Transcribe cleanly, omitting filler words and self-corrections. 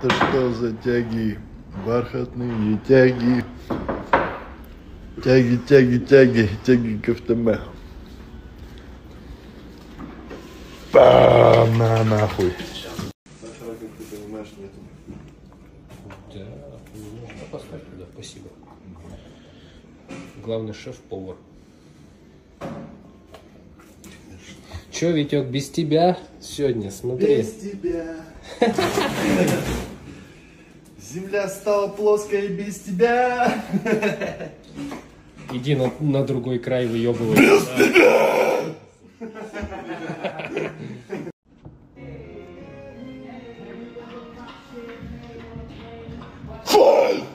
Это что за тяги? Бархатные тяги. Тяги к автомеху. На нахуй. Сахара, как ты понимаешь, нету. Да, можно поставь туда, спасибо. Главный шеф-повар. Че, Витек, без тебя сегодня, смотри. Без тебя. Земля стала плоской без тебя. Иди на другой край выебывай. Без тебя. Файль.